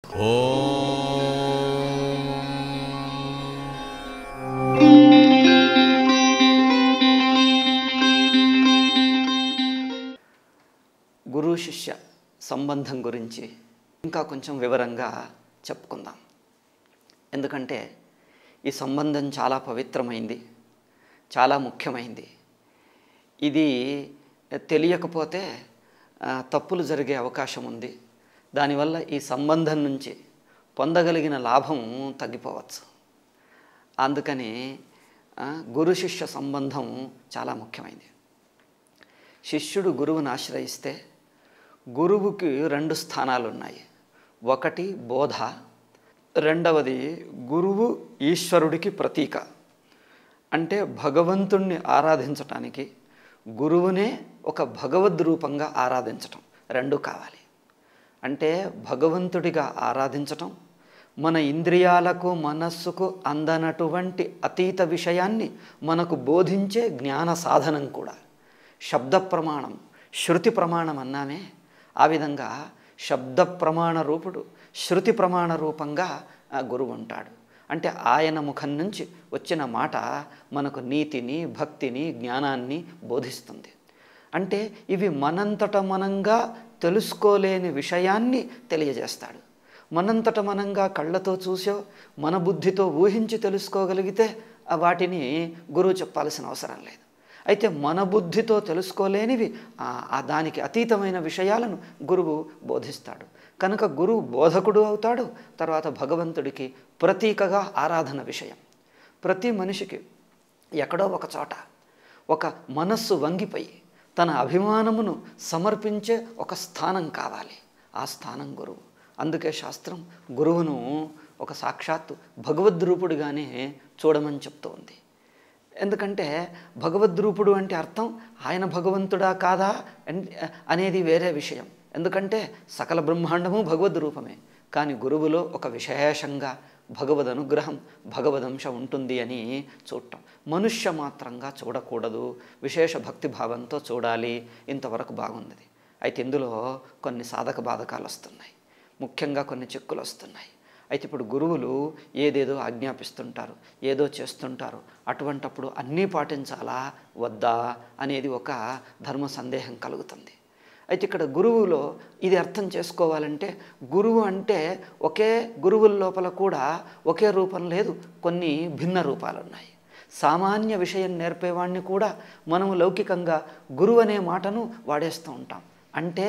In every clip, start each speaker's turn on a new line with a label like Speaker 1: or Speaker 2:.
Speaker 1: గురు శిష్య సంబంధం గురించి ఇంకా కొంచెం వివరంగా చెప్పుకుందాం. ఎందుకంటే ఈ సంబంధం చాలా పవిత్రమైంది, చాలా ముఖ్యమైంది. ఇది తెలియకపోతే తప్పులు జరిగే అవకాశం ఉంది. దానివల్ల ఈ సంబంధం నుంచి పొందగలిగిన లాభం తగ్గిపోవచ్చు. అందుకని గురు శిష్య సంబంధం చాలా ముఖ్యమైనది. శిష్యుడు గురువుని ఆశ్రయిస్తే గురువుకి 2 స్థానాలు ఉన్నాయి. ఒకటి బోధ, రెండవది గురువు ఈశ్వరుడికి ప్రతీక. అంటే భగవంతుణ్ణి ఆరాధించటానికి గురువునే ఒక భగవద్ రూపంగా ఆరాధించటం 2 కావాలి. అంటే భగవంతుడిగా ఆరాధించటం, మన ఇంద్రియాలకు మనస్సుకు అందనటువంటి అతీత విషయాన్ని మనకు బోధించే జ్ఞాన సాధనం కూడా. శబ్ద ప్రమాణం, శృతి ప్రమాణం అన్నామే, ఆ విధంగా శబ్ద ప్రమాణ రూపుడు శృతి ప్రమాణ రూపంగా గురువు ఉంటాడు. అంటే ఆయన ముఖం నుంచి వచ్చిన మాట మనకు నీతిని, భక్తిని, జ్ఞానాన్ని బోధిస్తుంది. అంటే ఇవి మనంతట మనంగా తెలుసుకోలేని విషయాన్ని తెలియజేస్తాడు. మనంతట మనంగా కళ్ళతో చూసో మన బుద్ధితో ఊహించి తెలుసుకోగలిగితే వాటిని గురువు చెప్పాల్సిన అవసరం లేదు. అయితే మన బుద్ధితో తెలుసుకోలేనివి, దానికి అతీతమైన విషయాలను గురువు బోధిస్తాడు. కనుక గురువు బోధకుడు అవుతాడు. తర్వాత భగవంతుడికి ప్రతీకగా ఆరాధన విషయం. ప్రతి మనిషికి ఎక్కడో ఒక చోట ఒక మనస్సు వంగిపోయి తన అభిమానమును సమర్పించే ఒక స్థానం కావాలి. ఆ స్థానం గురువు. అందుకే శాస్త్రం గురువును ఒక సాక్షాత్తు భగవద్రూపుడుగానే చూడమని చెప్తూ ఉంది. ఎందుకంటే భగవద్రూపుడు అంటే అర్థం ఆయన భగవంతుడా కాదా అనేది వేరే విషయం. ఎందుకంటే సకల బ్రహ్మాండము భగవద్ రూపమే. కానీ గురువులో ఒక విశేషంగా భగవద్ అనుగ్రహం, భగవదంశం ఉంటుంది అని చూడటం. మనుష్య మాత్రంగా చూడకూడదు, విశేష భక్తిభావంతో చూడాలి. ఇంతవరకు బాగుంది. అయితే ఇందులో కొన్ని సాధక బాధకాలు వస్తున్నాయి, ముఖ్యంగా కొన్ని చిక్కులు వస్తున్నాయి. అయితే ఇప్పుడు గురువులు ఏదేదో ఆజ్ఞాపిస్తుంటారు, ఏదో చేస్తుంటారు. అటువంటప్పుడు అన్నీ పాటించాలా వద్దా అనేది ఒక ధర్మ సందేహం కలుగుతుంది. అయితే ఇక్కడ గురువులో ఇది అర్థం చేసుకోవాలంటే, గురువు అంటే ఒకే గురువుల లోపల కూడా ఒకే రూపం లేదు, కొన్ని భిన్న రూపాలు ఉన్నాయి. సామాన్య విషయం నేర్పేవాడిని కూడా మనము లౌకికంగా గురువు అనే మాటను వాడేస్తూ ఉంటాం. అంటే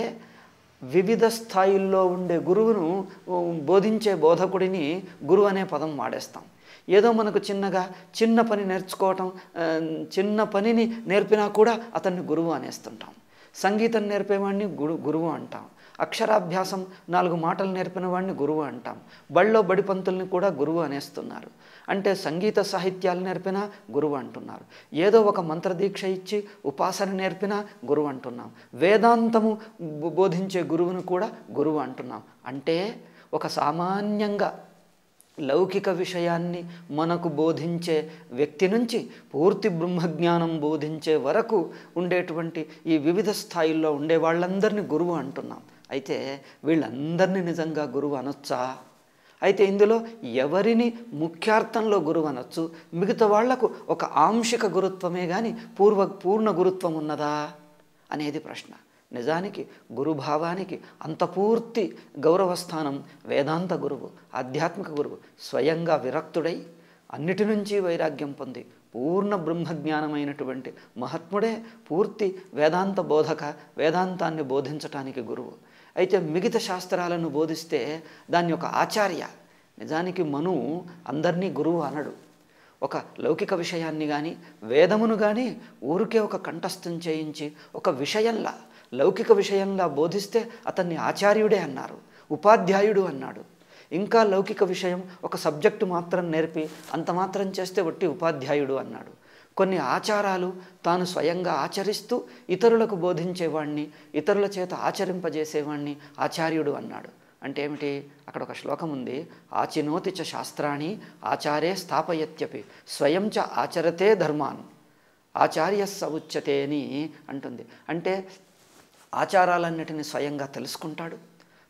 Speaker 1: వివిధ స్థాయిల్లో ఉండే గురువును బోధించే బోధకుడిని గురువు అనే పదం వాడేస్తాం. ఏదో మనకు చిన్న పని నేర్చుకోవటం, చిన్న పనిని నేర్పినా కూడా అతన్ని గురువు అనేస్తుంటాం. సంగీతం నేర్పేవాడిని గురువు అంటాం. అక్షరాభ్యాసం 4 మాటలు నేర్పిన వాడిని గురువు అంటాం. బడిలో బడి పంతుల్ని కూడా గురువు అనేస్తున్నారు. అంటే సంగీత సాహిత్యాలు నేర్పినా గురువు అంటున్నారు. ఏదో ఒక మంత్రదీక్ష ఇచ్చి ఉపాసన నేర్పినా గురువు అంటున్నాం. వేదాంతము బోధించే గురువును కూడా గురువు అంటున్నాం. అంటే ఒక సామాన్యంగా లౌకిక విషయాన్ని మనకు బోధించే వ్యక్తి నుంచి పూర్తి బ్రహ్మజ్ఞానం బోధించే వరకు ఉండేటువంటి ఈ వివిధ స్థాయిల్లో ఉండే వాళ్ళందరినీ గురువు అంటున్నాం. అయితే వీళ్ళందరినీ నిజంగా గురువు అనొచ్చా? అయితే ఇందులో ఎవరిని ముఖ్యార్థంలో గురువు అనొచ్చు, మిగతా వాళ్లకు ఒక ఆంశిక గురుత్వమే కానీ పూర్ణ గురుత్వం ఉన్నదా అనేది ప్రశ్న. నిజానికి గురుభావానికి అంత పూర్తి గౌరవస్థానం వేదాంత గురువు, ఆధ్యాత్మిక గురువు. స్వయంగా విరక్తుడై అన్నిటి నుంచి వైరాగ్యం పొంది పూర్ణ బ్రహ్మజ్ఞానమైనటువంటి మహాత్ముడే పూర్తి వేదాంత బోధక, వేదాంతాన్ని బోధించటానికి గురువు. అయితే మిగతా శాస్త్రాలను బోధిస్తే దాన్ని ఒక ఆచార్య. నిజానికి మనువు అందరినీ గురువు అనడు. ఒక లౌకిక విషయాన్ని కానీ వేదమును కానీ ఊరికే ఒక కంఠస్థం చేయించి ఒక విషయంలా, లౌకిక విషయంలా బోధిస్తే అతన్ని ఆచార్యుడే అన్నారు, ఉపాధ్యాయుడు అన్నాడు. ఇంకా లౌకిక విషయం ఒక సబ్జెక్టు మాత్రం నేర్పి అంత మాత్రం చేస్తే వట్టి ఉపాధ్యాయుడు అన్నాడు. కొన్ని ఆచారాలు తాను స్వయంగా ఆచరిస్తూ ఇతరులకు బోధించేవాణ్ణి, ఇతరుల చేత ఆచరింపజేసేవాణ్ణి ఆచార్యుడు అన్నాడు. అంటే ఏమిటి? అక్కడ ఒక శ్లోకం ఉంది, ఆచినోతి చ శాస్త్రాన్ని ఆచారే స్థాపయత్యపి స్వయం చ ఆచరతే ధర్మాన్ ఆచార్య సవుచ్యతే అని అంటుంది. అంటే ఆచారాలన్నిటిని స్వయంగా తెలుసుకుంటాడు,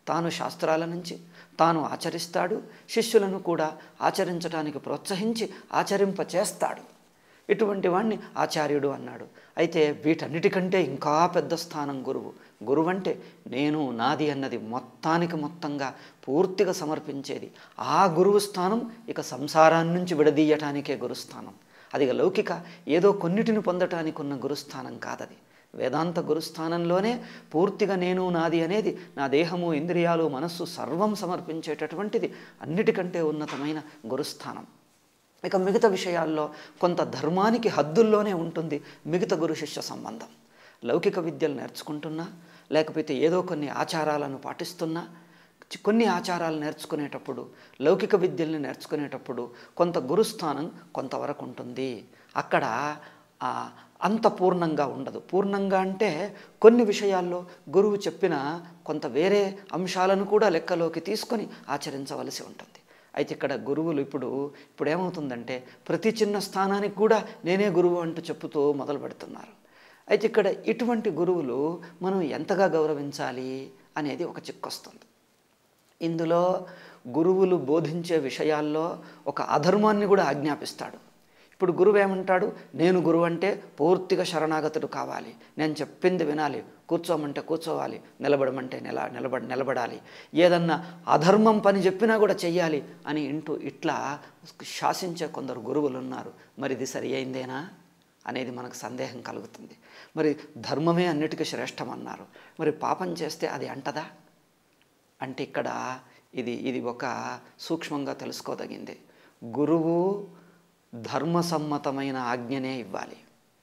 Speaker 1: తాను శాస్త్రాల నుంచి తాను ఆచరిస్తాడు, శిష్యులను కూడా ఆచరించడానికి ప్రోత్సహించి ఆచరింపచేస్తాడు. ఇటువంటి వాణ్ణి ఆచార్యుడు అన్నాడు. అయితే వీటన్నిటికంటే ఇంకా పెద్ద స్థానం గురువు. గురువు అంటే నేను నాది అన్నది మొత్తంగా పూర్తిగా సమర్పించేది. ఆ గురువు స్థానం ఇక సంసారాన్ని నుంచి విడదీయటానికే గురుస్థానం. అది లౌకిక ఏదో కొన్నిటిని పొందటానికి ఉన్న గురుస్థానం కాదది. వేదాంత గురుస్థానంలోనే పూర్తిగా నేను నాది అనేది, నా దేహము ఇంద్రియాలు మనస్సు సర్వం సమర్పించేటటువంటిది అన్నిటికంటే ఉన్నతమైన గురుస్థానం. ఇక మిగతా విషయాల్లో కొంత ధర్మానికి హద్దుల్లోనే ఉంటుంది మిగతా గురు శిష్య సంబంధం. లౌకిక విద్యలు నేర్చుకుంటున్నా, లేకపోతే ఏదో కొన్ని ఆచారాలను పాటిస్తున్నా, కొన్ని ఆచారాలు నేర్చుకునేటప్పుడు, లౌకిక విద్యల్ని నేర్చుకునేటప్పుడు కొంత గురుస్థానం కొంతవరకు ఉంటుంది. అక్కడ అంత పూర్ణంగా ఉండదు. పూర్ణంగా అంటే కొన్ని విషయాల్లో గురువు చెప్పిన కొంత వేరే అంశాలను కూడా లెక్కలోకి తీసుకొని ఆచరించవలసి ఉంటుంది. అయితే ఇక్కడ గురువులు ఇప్పుడు ఏమవుతుందంటే ప్రతి చిన్న స్థానానికి కూడా నేనే గురువు అంటూ చెప్పుతూ మొదలు పెడుతున్నారు. అయితే ఇక్కడ ఇటువంటి గురువులు మనం ఎంతగా గౌరవించాలి అనేది ఒక చిక్కొస్తుంది. ఇందులో గురువులు బోధించే విషయాల్లో ఒక అధర్మాన్ని కూడా ఆజ్ఞాపిస్తాడు. ఇప్పుడు గురువు ఏమంటాడు, నేను గురువు అంటే పూర్తిగా శరణాగతుడు కావాలి, నేను చెప్పింది వినాలి, కూర్చోమంటే కూర్చోవాలి, నిలబడమంటే నిలబడాలి, ఏదన్నా అధర్మం పని చెప్పినా కూడా చెయ్యాలి అని ఇట్లా శాసించే కొందరు గురువులు ఉన్నారు. మరి ఇది సరి అయిందేనా అనేది మనకు సందేహం కలుగుతుంది. మరి ధర్మమే అన్నిటికీ శ్రేష్టం అన్నారు, మరి పాపం చేస్తే అది అంటదా అంటే ఇక్కడ ఇది ఒక సూక్ష్మంగా తెలుసుకోదగింది. గురువు ధర్మసమ్మతమైన ఆజ్ఞనే ఇవ్వాలి.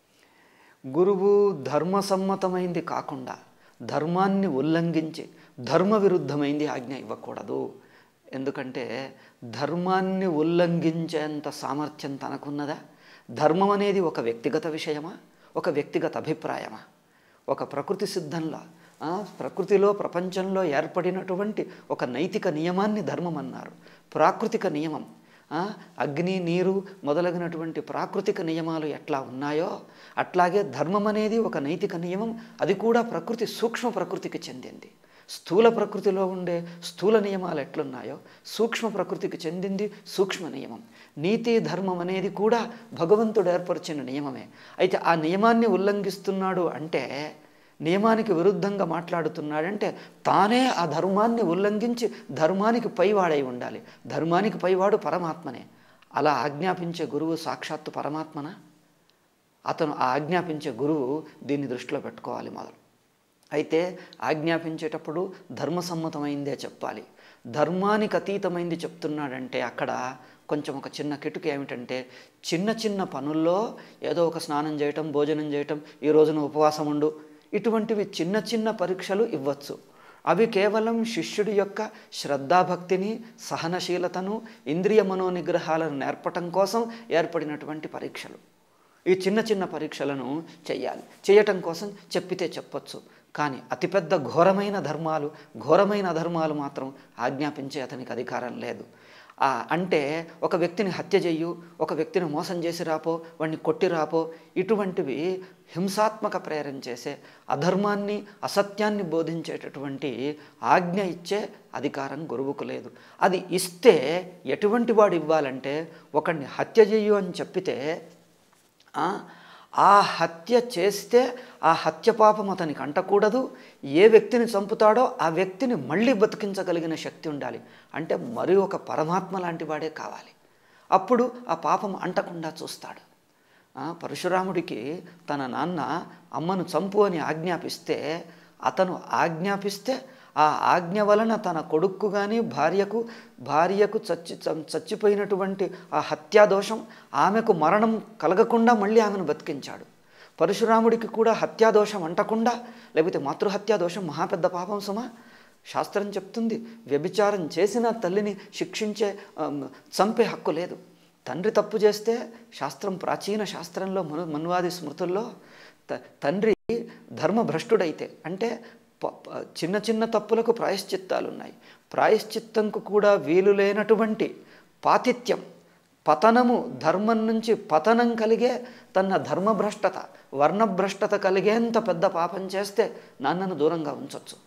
Speaker 1: గురువు ధర్మసమ్మతమైంది కాకుండా ధర్మాన్ని ఉల్లంఘించి ధర్మ విరుద్ధమైంది ఆజ్ఞ ఇవ్వకూడదు. ఎందుకంటే ధర్మాన్ని ఉల్లంఘించేంత సామర్థ్యం తనకున్నదా? ధర్మం అనేది ఒక వ్యక్తిగత విషయమా, ఒక వ్యక్తిగత అభిప్రాయమా? ఒక ప్రకృతి సిద్ధంలో, ప్రకృతిలో ప్రపంచంలో ఏర్పడినటువంటి ఒక నైతిక నియమాన్ని ధర్మం అన్నారు. ప్రాకృతిక నియమం, అగ్ని నీరు మొదలగినటువంటి ప్రాకృతిక నియమాలు ఎట్లా ఉన్నాయో అట్లాగే ధర్మం అనేది ఒక నైతిక నియమం. అది కూడా ప్రకృతి సూక్ష్మ ప్రకృతికి చెందింది. స్థూల ప్రకృతిలో ఉండే స్థూల నియమాలు ఎట్లున్నాయో సూక్ష్మ ప్రకృతికి చెందింది సూక్ష్మ నియమం. నీతి ధర్మం అనేది కూడా భగవంతుడు ఏర్పరిచిన నియమమే. అయితే ఆ నియమాన్ని ఉల్లంఘిస్తున్నాడు అంటే, నియమానికి విరుద్ధంగా మాట్లాడుతున్నాడంటే తానే ఆ ధర్మాన్ని ఉల్లంఘించి ధర్మానికి పైవాడై ఉండాలి. ధర్మానికి పైవాడు పరమాత్మనే. అలా ఆజ్ఞాపించే గురువు సాక్షాత్తు పరమాత్మనా? అతను ఆ ఆజ్ఞాపించే గురువు దీన్ని దృష్టిలో పెట్టుకోవాలి మొదలు. అయితే ఆజ్ఞాపించేటప్పుడు ధర్మసమ్మతమైందే చెప్పాలి. ధర్మానికి అతీతమైంది చెప్తున్నాడంటే అక్కడ కొంచెం ఒక చిన్న కిటుకు ఏమిటంటే, చిన్న పనుల్లో ఏదో ఒక స్నానం చేయటం, భోజనం చేయటం, ఈ రోజున ఉపవాసం ఉండు, ఇటువంటివి చిన్న పరీక్షలు ఇవ్వచ్చు. అవి కేవలం శిష్యుడి యొక్క శ్రద్ధాభక్తిని, సహనశీలతను, ఇంద్రియ మనోనిగ్రహాలను నేర్పటం కోసం ఏర్పడినటువంటి పరీక్షలు. ఈ చిన్న పరీక్షలను చేయటం కోసం చెప్పితే చెప్పొచ్చు. కానీ అతిపెద్ద ఘోరమైన అధర్మాలు మాత్రం ఆజ్ఞాపించే అతనికి అధికారం లేదు. అంటే ఒక వ్యక్తిని హత్య చెయ్యు, ఒక వ్యక్తిని మోసం చేసి రాపో, వాడిని కొట్టి రాపో, ఇటువంటివి హింసాత్మక ప్రేరణ చేసే, అధర్మాన్ని అసత్యాన్ని బోధించేటటువంటి ఆజ్ఞ ఇచ్చే అధికారం గురువుకు లేదు. అది ఇస్తే ఎటువంటి వాడు ఇవ్వాలంటే, ఒకడిని హత్య చెయ్యు అని చెప్పితే ఆ హత్య చేస్తే ఆ హత్య పాపం అతనికి అంటకూడదు. ఏ వ్యక్తిని చంపుతాడో ఆ వ్యక్తిని మళ్ళీ బతికించగలిగిన శక్తి ఉండాలి. అంటే మరి ఒక పరమాత్మ లాంటి వాడే కావాలి. అప్పుడు ఆ పాపం అంటకుండా చూస్తాడు. పరశురాముడికి తన నాన్న అమ్మను చంపు అని ఆజ్ఞాపిస్తే ఆ ఆజ్ఞ వలన తన కొడుక్కు కానీ భార్యకు చచ్చిపోయినటువంటి ఆ హత్యాదోషం, ఆమెకు మరణం కలగకుండా మళ్ళీ ఆమెను బతికించాడు. పరశురాముడికి కూడా హత్యాదోషం అంటకుండా, లేకపోతే మాతృహత్యాదోషం మహాపెద్ద పాపం సుమా. శాస్త్రం చెప్తుంది, వ్యభిచారం చేసిన తల్లిని చంపే హక్కు లేదు. తండ్రి తప్పు చేస్తే శాస్త్రం, ప్రాచీన శాస్త్రంలో మన్వాది స్మృతుల్లో తండ్రి ధర్మభ్రష్టుడైతే, అంటే చిన్న తప్పులకు ప్రాయశ్చిత్తాలు ఉన్నాయి. ప్రాయశ్చిత్తంకు కూడా వీలు లేనటువంటి పాతిత్యం, పతనము, ధర్మం నుంచి పతనం కలిగే తన ధర్మభ్రష్టత, వర్ణభ్రష్టత కలిగేంత పెద్ద పాపం చేస్తే నాన్నను దూరంగా ఉంచవచ్చు.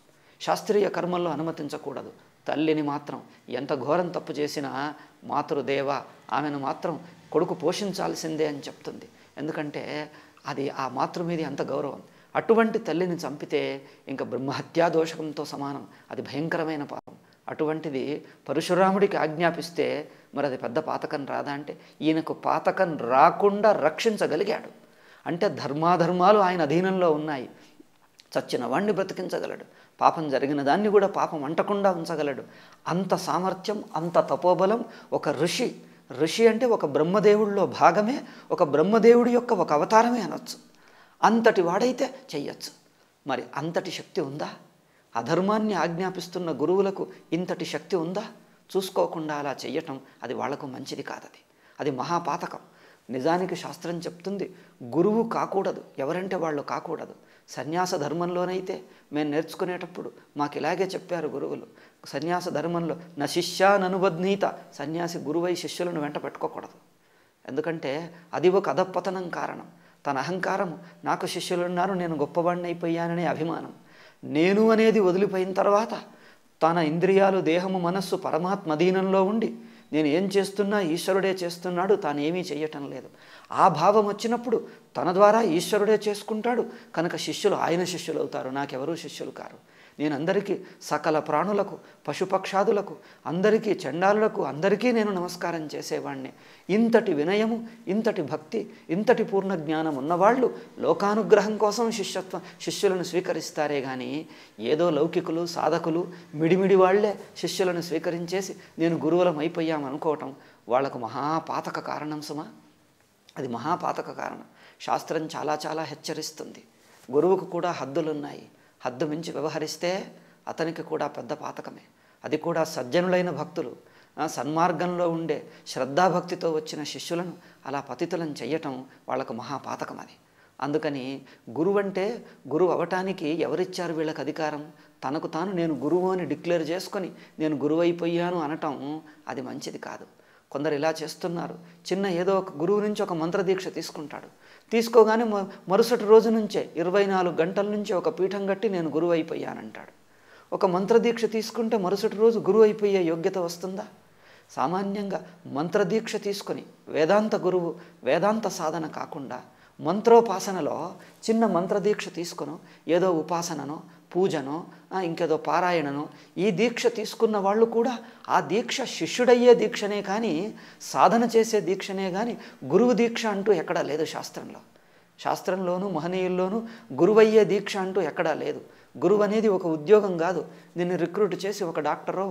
Speaker 1: శాస్త్రీయ కర్మల్లో అనుమతించకూడదు. తల్లిని మాత్రం ఎంత ఘోరం తప్పు చేసినా మాతృదేవ, ఆమెను మాత్రం కొడుకు పోషించాల్సిందే అని చెప్తుంది. ఎందుకంటే అది ఆ మాతృ మీద అంత గౌరవం. అటువంటి తల్లిని చంపితే ఇంకా బ్రహ్మహత్యా దోషకంతో సమానం. అది భయంకరమైన పాపం. అటువంటిది పరశురాముడికి ఆజ్ఞాపిస్తే మరి అది పెద్ద పాతకం రాదా అంటే, ఈయనకు పాతకం రాకుండా రక్షించగలిగాడు. అంటే ధర్మాధర్మాలు ఆయన అధీనంలో ఉన్నాయి. చచ్చిన వాణ్ణి బ్రతికించగలడు, పాపం జరిగిన దాన్ని కూడా పాపం అంటకుండా ఉంచగలడు. అంత సామర్థ్యం, అంత తపోబలం ఒక ఋషి. ఋషి అంటే ఒక బ్రహ్మదేవుడిలో భాగమే, ఒక బ్రహ్మదేవుడి యొక్క ఒక అవతారమే అనొచ్చు. అంతటి వాడైతే చెయ్యొచ్చు. మరి అంతటి శక్తి ఉందా? అధర్మాన్ని ఆజ్ఞాపిస్తున్న గురువులకు ఇంతటి శక్తి ఉందా? చూసుకోకుండా అలా చెయ్యటం అది వాళ్లకు మంచిది కాదది. అది మహాపాతకం. నిజానికి శాస్త్రం చెప్తుంది గురువు కాకూడదు, ఎవరంటే వాళ్ళు కాకూడదు. సన్యాస ధర్మంలోనైతే మేము నేర్చుకునేటప్పుడు మాకు ఇలాగే చెప్పారు గురువులు. సన్యాస ధర్మంలో నా శిష్యాననుబధ్నీత, సన్యాసి గురువై శిష్యులను వెంట పెట్టుకోకూడదు. ఎందుకంటే అది ఒక అధపతనం కారణం. తన అహంకారము, నాకు శిష్యులున్నారు, నేను గొప్పవాడిని అయిపోయాననే అభిమానం, నేను అనేది వదిలిపోయిన తర్వాత తన ఇంద్రియాలు, దేహము, మనస్సు పరమాత్మ అధీనంలో ఉండి నేను ఏం చేస్తున్నా ఈశ్వరుడే చేస్తున్నాడు, తాను ఏమీ చెయ్యటం లేదు. ఆ భావం వచ్చినప్పుడు తన ద్వారా ఈశ్వరుడే చేసుకుంటాడు కనుక శిష్యులు ఆయన శిష్యులు అవుతారు, నాకెవరూ శిష్యులు కారు. నేను అందరికీ, సకల ప్రాణులకు, పశుపక్షాదులకు, అందరికీ, చండాలులకు అందరికీ నేను నమస్కారం చేసేవాడిని. ఇంతటి వినయము, ఇంతటి భక్తి, ఇంతటి పూర్ణ జ్ఞానం ఉన్నవాళ్ళు లోకానుగ్రహం కోసం శిష్యులను స్వీకరిస్తారే కానీ ఏదో లౌకికులు, సాధకులు, మిడిమిడి వాళ్లే శిష్యులను స్వీకరించేసి నేను గురువులం అయిపోయామనుకోవటం వాళ్లకు మహాపాతక కారణం సుమా. అది మహాపాతక కారణం. శాస్త్రం చాలా చాలా హెచ్చరిస్తుంది. గురువుకు కూడా హద్దులున్నాయి. హద్దు మించి వ్యవహరిస్తే అతనికి కూడా పెద్ద పాతకమే. అది కూడా సజ్జనులైన భక్తులు, సన్మార్గంలో ఉండే శ్రద్ధాభక్తితో వచ్చిన శిష్యులను అలా పతితులను చెయ్యటం వాళ్లకు మహాపాతకం. అది అందుకని గురువు అంటే, గురువు అవటానికి ఎవరిచ్చారు వీళ్ళకి అధికారం? తనకు తాను నేను గురువు అని డిక్లేర్ చేసుకొని నేను గురువు అయిపోయాను అనటం అది మంచిది కాదు. కొందరు ఇలా చేస్తున్నారు. చిన్న ఏదో ఒక గురువు నుంచి ఒక మంత్రదీక్ష తీసుకుంటాడు. తీసుకోగానే మరుసటి రోజు నుంచే 24 గంటల నుంచి ఒక పీఠం కట్టి నేను గురువు అయిపోయానంటాడు. ఒక మంత్రదీక్ష తీసుకుంటే మరుసటి రోజు గురువు అయిపోయే యోగ్యత వస్తుందా? సామాన్యంగా మంత్రదీక్ష తీసుకొని వేదాంత గురువు, వేదాంత సాధన కాకుండా మంత్రోపాసనలో చిన్న మంత్రదీక్ష తీసుకునో, ఏదో ఉపాసననో, పూజనో, ఇంకేదో పారాయణనో ఈ దీక్ష తీసుకున్న వాళ్ళు కూడా ఆ దీక్ష శిష్యుడయ్యే దీక్షనే కానీ, సాధన చేసే దీక్షనే కానీ గురువు దీక్ష అంటూ ఎక్కడా లేదు శాస్త్రంలో. శాస్త్రంలోనూ మహనీయుల్లోనూ గురువయ్యే దీక్ష అంటూ ఎక్కడా లేదు. గురువు అనేది ఒక ఉద్యోగం కాదు. నిన్ను రిక్రూట్ చేసి ఒక డాక్టరో,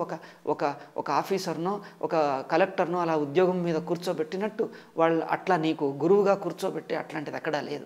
Speaker 1: ఒక ఆఫీసర్నో, ఒక కలెక్టర్నో అలా ఉద్యోగం మీద కూర్చోబెట్టినట్టు వాళ్ళు అట్లా నీకు గురువుగా కూర్చోబెట్టి అట్లాంటిది ఎక్కడా లేదు.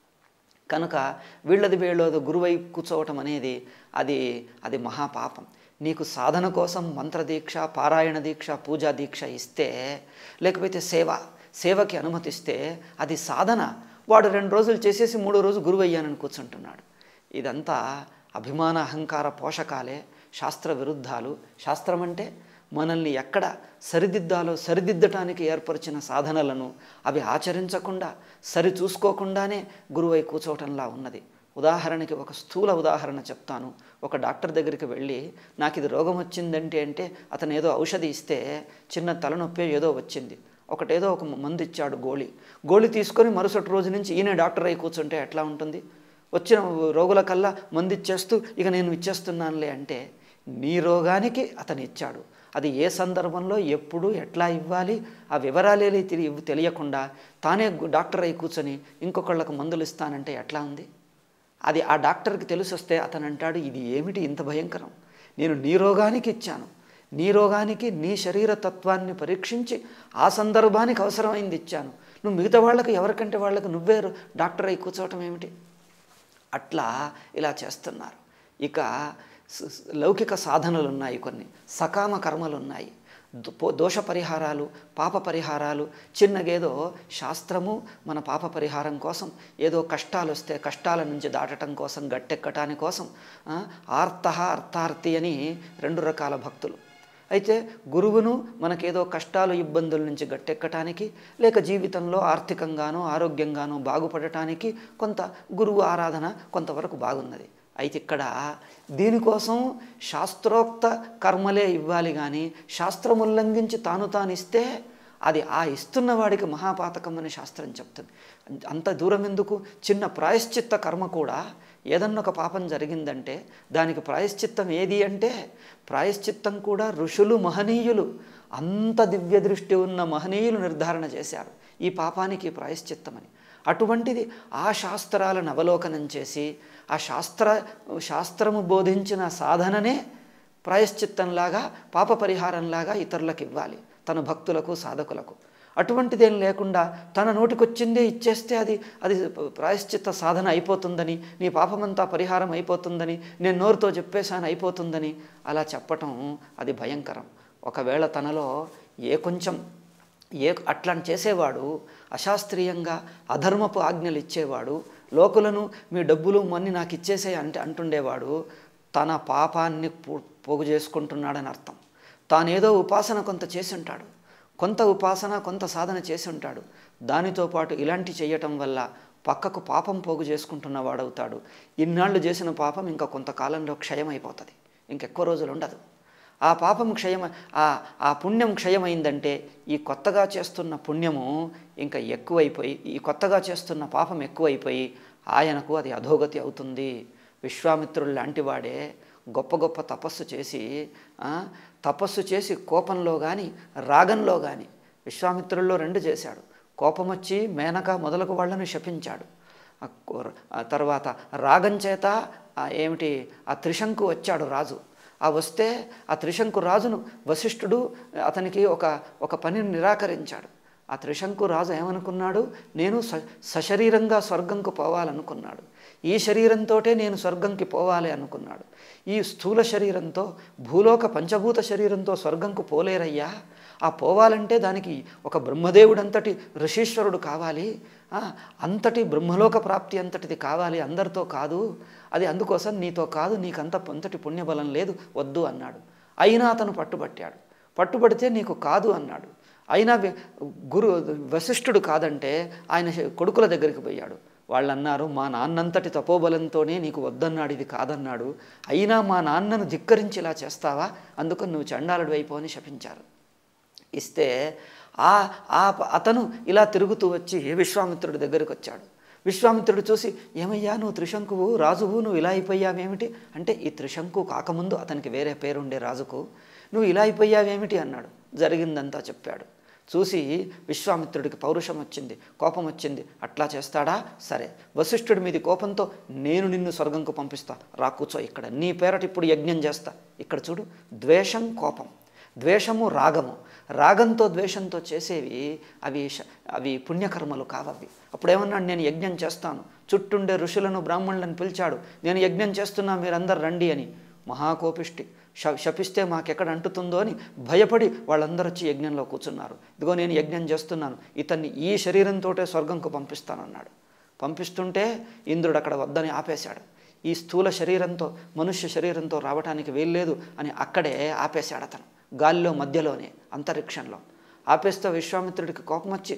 Speaker 1: కనుక వీళ్ళది గురువై కూర్చోవటం అనేది అది మహాపాపం. నీకు సాధన కోసం మంత్రదీక్ష, పారాయణ దీక్ష, పూజా దీక్ష ఇస్తే, లేకపోతే సేవకి అనుమతిస్తే అది సాధన. వాడు 2 రోజులు చేసేసి 3వ రోజు గురువు అయ్యానని కూర్చుంటున్నాడు. ఇదంతా అభిమాన అహంకార పోషకాలే, శాస్త్ర విరుద్ధాలు. శాస్త్రం అంటే మనల్ని ఎక్కడ సరిదిద్దాలో సరిదిద్దటానికి ఏర్పరిచిన సాధనలను అవి ఆచరించకుండా, సరిచూసుకోకుండానే గురువై కూర్చోవటంలా ఉన్నది. ఉదాహరణకి ఒక స్థూల ఉదాహరణ చెప్తాను. ఒక డాక్టర్ దగ్గరికి వెళ్ళి నాకు ఇది రోగం వచ్చిందంటే అతను ఏదో ఔషధి ఇస్తే చిన్న తలనొప్పి ఏదో వచ్చింది, ఒకటేదో ఒక మందు ఇచ్చాడు, గోళీ తీసుకొని మరుసటి రోజు నుంచి ఈయన డాక్టర్ అయి కూర్చుంటే ఎట్లా ఉంటుంది? వచ్చిన రోగులకల్లా మందు ఇచ్చేస్తూ ఇక నేను ఇచ్చేస్తున్నానులే అంటే, నీ రోగానికి అతను ఇచ్చాడు. అది ఏ సందర్భంలో, ఎప్పుడు, ఎట్లా ఇవ్వాలి ఆ వివరాలే తెలియకుండా తానే డాక్టర్ అయి కూర్చొని ఇంకొకళ్ళకు మందులు ఇస్తానంటే ఎట్లా ఉంది? అది ఆ డాక్టర్కి తెలిసొస్తే అతను అంటాడు, ఇది ఏమిటి ఇంత భయంకరం? నేను నీ రోగానికి ఇచ్చాను, నీ రోగానికి నీ శరీర తత్వాన్ని పరీక్షించి ఆ సందర్భానికి అవసరమైంది ఇచ్చాను. నువ్వు మిగతా వాళ్ళకు, ఎవరికంటే వాళ్ళకు నువ్వే డాక్టర్ అయి కూర్చోవటం ఏమిటి? అట్లా ఇలా చేస్తున్నారు. ఇక లౌకిక సాధనలు ఉన్నాయి, కొన్ని సకామ కర్మలు ఉన్నాయి, దోష పరిహారాలు, పాప పరిహారాలు. చిన్నగేదో శాస్త్రము మన పాప పరిహారం కోసం, ఏదో కష్టాలు వస్తే కష్టాల నుంచి దాటడం కోసం, గట్టెక్కటాని కోసం అర్థార్థి అని 2 రకాల భక్తులు. అయితే గురువును మనకేదో కష్టాలు, ఇబ్బందుల నుంచి గట్టెక్కటానికి, లేక జీవితంలో ఆర్థికంగానో ఆరోగ్యంగానో బాగుపడటానికి కొంత గురువు ఆరాధన కొంతవరకు బాగున్నది. అయితే ఇక్కడ దీనికోసం శాస్త్రోక్త కర్మలే ఇవ్వాలి కానీ శాస్త్రం ఉల్లంఘించి తాను ఇస్తే అది ఆ ఇస్తున్న వాడికి మహాపాతకం అని శాస్త్రం చెప్తుంది. అంత దూరం ఎందుకు, చిన్న ప్రాయశ్చిత్త కర్మ కూడా ఏదన్నా ఒక పాపం జరిగిందంటే దానికి ప్రాయశ్చిత్తం ఏది అంటే, ప్రాయశ్చిత్తం కూడా ఋషులు మహనీయులు, అంత దివ్య దృష్టి ఉన్న మహనీయులు నిర్ధారణ చేశారు ఈ పాపానికి ప్రాయశ్చిత్తమని. అటువంటిది ఆ శాస్త్రాలను అవలోకనం చేసి ఆ శాస్త్రము బోధించిన సాధననే ప్రాయశ్చిత్తంలాగా పాప పరిహారంలాగా ఇతరులకు ఇవ్వాలి, తన భక్తులకు సాధకులకు. అటువంటిదేం లేకుండా తన నోటికొచ్చిందే ఇచ్చేస్తే అది ప్రాయశ్చిత్త సాధన అయిపోతుందని, నీ పాపమంతా పరిహారం అయిపోతుందని, నేను నోరుతో చెప్పేశాను అయిపోతుందని అలా చెప్పటం అది భయంకరం. ఒకవేళ తనలో అట్లాంటి చేసేవాడు, అశాస్త్రీయంగా అధర్మపు ఆజ్ఞలు ఇచ్చేవాడు, లోకులను మీ డబ్బులు మన్ని నాకు ఇచ్చేసే అంటుండేవాడు తన పాపాన్ని పోగు చేసుకుంటున్నాడని అర్థం. తానేదో ఉపాసన కొంత చేసి ఉంటాడు, కొంత ఉపాసన కొంత సాధన చేసి ఉంటాడు, దానితో పాటు ఇలాంటి చేయటం వల్ల పక్కకు పాపం పోగు చేసుకుంటున్నవాడవుతాడు. ఇన్నాళ్ళు చేసిన పాపం ఇంకా కొంతకాలంలో క్షయమైపోతుంది, ఇంకెక్కువ రోజులు ఉండదు. ఆ పాపం ఆ పుణ్యం క్షయమైందంటే ఈ కొత్తగా చేస్తున్న పుణ్యము ఇంకా ఎక్కువైపోయి, ఈ కొత్తగా చేస్తున్న పాపం ఎక్కువైపోయి ఆయనకు అది అధోగతి అవుతుంది. విశ్వామిత్రుడు లాంటివాడే గొప్ప గొప్ప తపస్సు చేసి కోపంలో కానీ రాగంలో కానీ, విశ్వామిత్రుల్లో 2 చేశాడు. కోపం వచ్చి మేనక మొదలగు వాళ్ళను శపించాడు. తర్వాత రాగం చేత ఆ త్రిశంకు వచ్చాడు రాజు. వస్తే ఆ త్రిశంకు రాజును వశిష్ఠుడు అతనికి ఒక పనిని నిరాకరించాడు. ఆ త్రిశంకు రాజు ఏమనుకున్నాడు, నేను సశరీరంగా స్వర్గంకు పోవాలనుకున్నాడు. ఈ శరీరంతోటే నేను స్వర్గంకి పోవాలి అనుకున్నాడు. ఈ స్థూల శరీరంతో, భూలోక పంచభూత శరీరంతో స్వర్గంకు పోలేరయ్యా. ఆ పోవాలంటే దానికి ఒక బ్రహ్మదేవుడంతటి ఋషీశ్వరుడు కావాలి, అంతటి బ్రహ్మలోక ప్రాప్తి అంతటిది కావాలి, అందరితో కాదు. అది అందుకోసం నీతో కాదు, నీకంతటి పుణ్యబలం లేదు, వద్దు అన్నాడు. అయినా అతను పట్టుబడితే నీకు కాదు అన్నాడు. అయినా వశిష్ఠుడు కాదంటే ఆయన కొడుకుల దగ్గరికి పోయాడు. వాళ్ళు అన్నారు, మా నాన్నంతటి తపోబలంతోనే నీకు వద్దన్నాడు, ఇది కాదన్నాడు. అయినా మా నాన్నను ధిక్కరించి ఇలా చేస్తావా, అందుకని నువ్వు చండాలుడు అయిపో అని శపించారు. ఇస్తే అతను ఇలా తిరుగుతూ వచ్చి విశ్వామిత్రుడి దగ్గరికి వచ్చాడు. విశ్వామిత్రుడు చూసి, ఏమయ్యా నువ్వు త్రిశంకువు రాజువు, నువ్వు ఇలా అయిపోయావేమిటి అంటే, ఈ త్రిశంకు కాకముందు అతనికి వేరే పేరుండే రాజుకు, నువ్వు ఇలా అయిపోయావేమిటి అన్నాడు. జరిగిందంతా చెప్పాడు. చూసి విశ్వామిత్రుడికి పౌరుషం వచ్చింది, కోపం వచ్చింది. అట్లా చేస్తాడా, సరే వశిష్ఠుడి మీది కోపంతో నేను నిన్ను స్వర్గంకు పంపిస్తా, రా కూర్చో ఇక్కడ, నీ పేరట ఇప్పుడు యజ్ఞం చేస్తా. ఇక్కడ చూడు, ద్వేషం కోపం, ద్వేషము రాగము, రాగంతో ద్వేషంతో చేసేవి అవి పుణ్యకర్మలు కావవి. అప్పుడేమన్నాడు, నేను యజ్ఞం చేస్తాను, చుట్టుండే ఋషులను బ్రాహ్మణులను పిలిచాడు, నేను యజ్ఞం చేస్తున్నా మీరందరు రండి అని. మహాకోపిష్టి, శపిస్తే మాకెక్కడ అంటుతుందో అని భయపడి వాళ్ళందరూ వచ్చి యజ్ఞంలో కూర్చున్నారు. ఇదిగో నేను యజ్ఞం చేస్తున్నాను, ఇతన్ని ఈ శరీరంతోటే స్వర్గంకు పంపిస్తానన్నాడు. పంపిస్తుంటే ఇంద్రుడు అక్కడ వద్దని ఆపేశాడు. ఈ స్థూల శరీరంతో, మనుష్య శరీరంతో రావటానికి వీల్లేదు అని అక్కడే ఆపేశాడు అతను, గాలిలో మధ్యలోనే, అంతరిక్షంలో ఆపేస్తే విశ్వామిత్రుడికి కోపం వచ్చి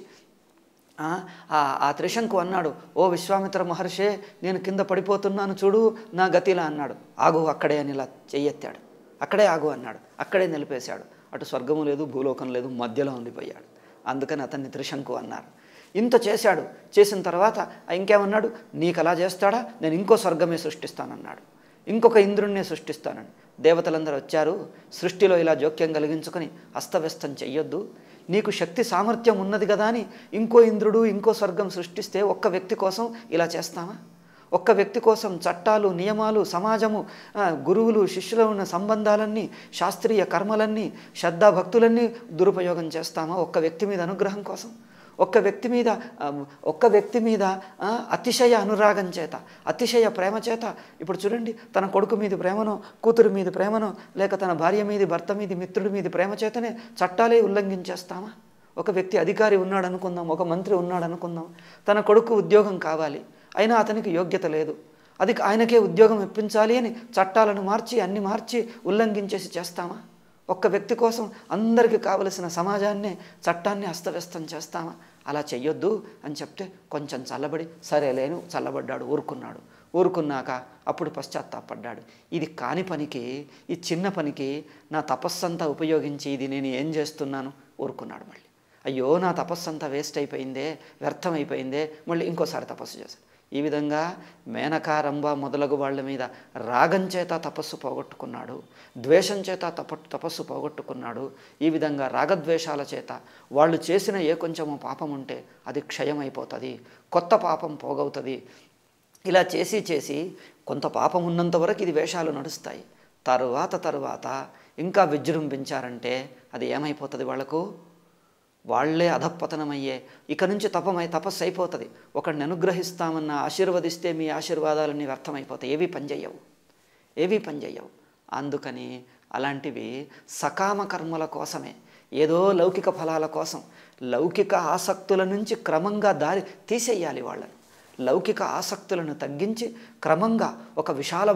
Speaker 1: ఆ త్రిశంకు అన్నాడు, ఓ విశ్వామిత్ర మహర్షే, నేను కింద పడిపోతున్నాను చూడు నా గతిలా అన్నాడు. ఆగు అక్కడే అని ఇలా చెయ్యెత్తాడు. అక్కడే ఆగు అన్నాడు. అక్కడే నిలిపేశాడు. అటు స్వర్గము లేదు, భూలోకం లేదు, మధ్యలో ఉండిపోయాడు. అందుకని అతన్ని త్రిశంకు అన్నారు. ఇంత చేశాడు. చేసిన తర్వాత ఇంకేమన్నాడు, నీకు అలా చేస్తాడా, నేను ఇంకో స్వర్గమే సృష్టిస్తానన్నాడు. ఇంకొక ఇంద్రుణ్ణే సృష్టిస్తానని. దేవతలందరూ వచ్చారు. సృష్టిలో ఇలా జోక్యం కలిగించుకొని అస్తవ్యస్తం చెయ్యొద్దు, నీకు శక్తి సామర్థ్యం ఉన్నది కదా అని ఇంకో ఇంద్రుడు ఇంకో స్వర్గం సృష్టిస్తే ఒక్క వ్యక్తి కోసం ఇలా చేస్తామా? ఒక్క వ్యక్తి కోసం చట్టాలు, నియమాలు, సమాజము, గురువులు, శిష్యుల ఉన్న సంబంధాలన్నీ, శాస్త్రీయ కర్మలన్నీ, శ్రద్ధాభక్తులన్నీ దురుపయోగం చేస్తామా ఒక్క వ్యక్తి మీద అనుగ్రహం కోసం? ఒక్క వ్యక్తి మీద అతిశయ అనురాగం చేత, అతిశయ ప్రేమ చేత, ఇప్పుడు చూడండి, తన కొడుకు మీద ప్రేమనో, కూతురు మీద ప్రేమనో, లేక తన భార్య మీద, భర్త మీద, మిత్రుడి మీద ప్రేమ చేతనే చట్టాలే ఉల్లంఘించేస్తామా? ఒక వ్యక్తి అధికారి ఉన్నాడు అనుకుందాం, ఒక మంత్రి ఉన్నాడు అనుకుందాం, తన కొడుకు ఉద్యోగం కావాలి, అయినా అతనికి యోగ్యత లేదు, ఆయనకే ఉద్యోగం ఇప్పించాలి అని చట్టాలను అన్ని మార్చి ఉల్లంఘించేసి చేస్తామా? ఒక్క వ్యక్తి కోసం అందరికీ కావలసిన సమాజాన్నే, చట్టాన్ని అస్తవ్యస్తం చేస్తామా? అలా చెయ్యొద్దు అని చెప్తే కొంచెం చల్లబడి, సరేలేను చల్లబడ్డాడు, ఊరుకున్నాక అప్పుడు పశ్చాత్తాపడ్డాడు. ఇది కాని పనికి, ఈ చిన్న పనికి నా తపస్సంతా ఉపయోగించి ఇది నేను ఏం చేస్తున్నాను, ఊరుకున్నాడు. మళ్ళీ అయ్యో నా తపస్సంతా వేస్ట్ అయిపోయిందే, వ్యర్థమైపోయిందే, మళ్ళీ ఇంకోసారి తపస్సు చేశాడు. ఈ విధంగా మేనకా, రంభ మొదలగు వాళ్ళ మీద రాగం చేత తపస్సు పోగొట్టుకున్నాడు, ద్వేషం చేత తపస్సు పోగొట్టుకున్నాడు. ఈ విధంగా రాగద్వేషాల చేత వాళ్ళు చేసిన ఏ కొంచెము పాపం ఉంటే అది క్షయమైపోతుంది, కొత్త పాపం పోగవుతుంది. ఇలా చేసి చేసి కొంత పాపం ఉన్నంత వరకు ఇది వేషాలు నడుస్తాయి. తరువాత ఇంకా విజృంభించారంటే అది ఏమైపోతుంది, వాళ్ళే అధపతనమయ్యే, ఇక నుంచి తపస్సు అయిపోతుంది. ఒకడిని అనుగ్రహిస్తామన్నా ఆశీర్వదిస్తే మీ ఆశీర్వాదాలన్నీ వ్యర్థమైపోతాయి, ఏవీ పనిచేయవు. అందుకని అలాంటివి సకామ కర్మల కోసమే, ఏదో లౌకిక ఫలాల కోసం, లౌకిక ఆసక్తుల నుంచి క్రమంగా దారి తీసేయాలి. వాళ్ళని లౌకిక ఆసక్తులను తగ్గించి క్రమంగా ఒక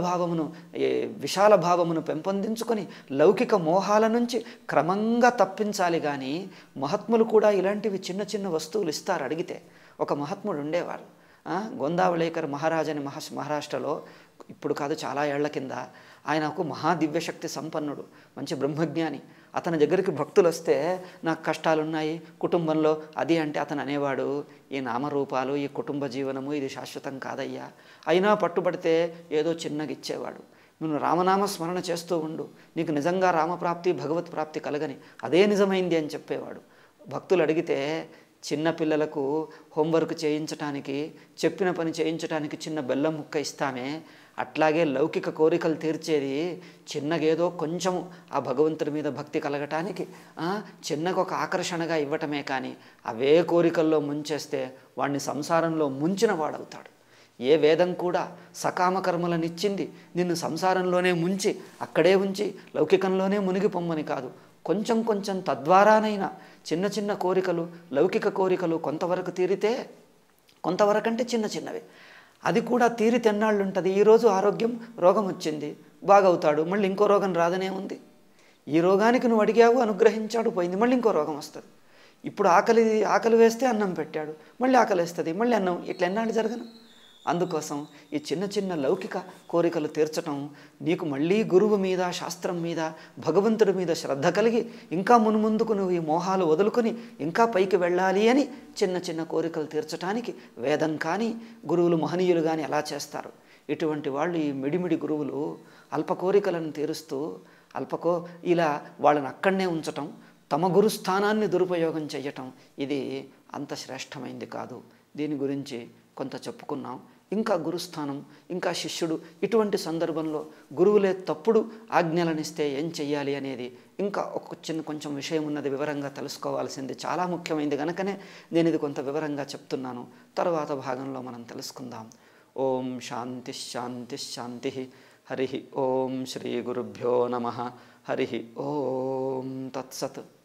Speaker 1: విశాల భావమును పెంపొందించుకొని లౌకిక మోహాల నుంచి క్రమంగా తప్పించాలి. కానీ మహాత్ములు కూడా ఇలాంటివి చిన్న చిన్న వస్తువులు ఇస్తారు అడిగితే. ఒక మహాత్ముడు ఉండేవారు, గోందావళేకర్ మహారాజ్ అని మహారాష్ట్రలో, ఇప్పుడు కాదు చాలా ఏళ్ల కింద. ఆయన ఒక మహాదివ్యశక్తి సంపన్నుడు, మంచి బ్రహ్మజ్ఞాని. అతని దగ్గరికి భక్తులు వస్తే నాకు కష్టాలున్నాయి కుటుంబంలో అది అంటే అతను అనేవాడు, ఈ నామరూపాలు, ఈ కుటుంబ జీవనము ఇది శాశ్వతం కాదయ్యా. అయినా పట్టుబడితే ఏదో చిన్నగా ఇచ్చేవాడు. నువ్వు రామనామ స్మరణ చేస్తూ ఉండు, నీకు నిజంగా రామప్రాప్తి భగవత్ ప్రాప్తి కలగని అదే నిజమైంది అని చెప్పేవాడు. భక్తులు అడిగితే చిన్నపిల్లలకు హోంవర్క్ చేయించడానికి, చెప్పిన పని చేయించడానికి చిన్న బెల్లం ముక్క ఇస్తామే, అట్లాగే లౌకిక కోరికలు తీర్చేది చిన్నగేదో కొంచెము ఆ భగవంతుడి మీద భక్తి కలగటానికి చిన్నగా ఒక ఆకర్షణగా ఇవ్వటమే. కానీ అవే కోరికల్లో ముంచేస్తే వాడిని సంసారంలో ముంచిన వాడవుతాడు. ఏ వేదం కూడా సకామ కర్మలనిచ్చింది నిన్ను సంసారంలోనే ముంచి అక్కడే ఉంచి లౌకికంలోనే మునిగిపొమ్మని కాదు. కొంచెం కొంచెం తద్వారానైనా చిన్న చిన్న కోరికలు, లౌకిక కోరికలు కొంతవరకు తీరితే, కొంతవరకంటే చిన్న చిన్నవి, అది కూడా తీరి తెన్నాళ్ళు ఉంటుంది. ఈరోజు రోగం వచ్చింది, బాగవుతాడు, మళ్ళీ ఇంకో రోగం రాదనే ఉంది. ఈ రోగానికి నువ్వు అడిగావు, అనుగ్రహించాడు, పోయింది, మళ్ళీ ఇంకో రోగం వస్తుంది. ఇప్పుడు ఆకలి వేస్తే అన్నం పెట్టాడు, మళ్ళీ ఆకలి వేస్తుంది, మళ్ళీ అన్నం, ఇట్లా ఎన్నాళ్ళు జరగను. అందుకోసం ఈ చిన్న చిన్న లౌకిక కోరికలు తీర్చటం నీకు మళ్ళీ గురువు మీద, శాస్త్రం మీద, భగవంతుడి మీద శ్రద్ధ కలిగి ఇంకా మున్ముందుకు నువ్వు ఈ మోహాలు వదులుకొని ఇంకా పైకి వెళ్ళాలి అని చిన్న చిన్న కోరికలు తీర్చడానికి వేదం కానీ గురువులు మహనీయులు కానీ ఎలా చేస్తారు. ఇటువంటి వాళ్ళు, ఈ మిడిమిడి గురువులు అల్ప కోరికలను తీరుస్తూ ఇలా వాళ్ళని అక్కడనే ఉంచటం, తమ గురుస్థానాన్ని దురుపయోగం చేయటం ఇది అంత శ్రేష్టమైంది కాదు. దీని గురించి కొంత చెప్పుకున్నాం. ఇంకా గురుస్థానం, ఇంకా శిష్యుడు, ఇటువంటి సందర్భంలో గురువులే తప్పుడు ఆజ్ఞలనిస్తే ఏం చెయ్యాలి అనేది ఇంకా కొంచెం విషయం ఉన్నది, వివరంగా తెలుసుకోవాల్సింది చాలా ముఖ్యమైనది కనుకనే నేను ఇది కొంత వివరంగా చెప్తున్నాను. తర్వాత భాగంలో మనం తెలుసుకుందాం. ఓం శాంతి శాంతి శాంతి. హరి ఓం శ్రీ గురుభ్యో నమః. హరి ఓం తత్సత్.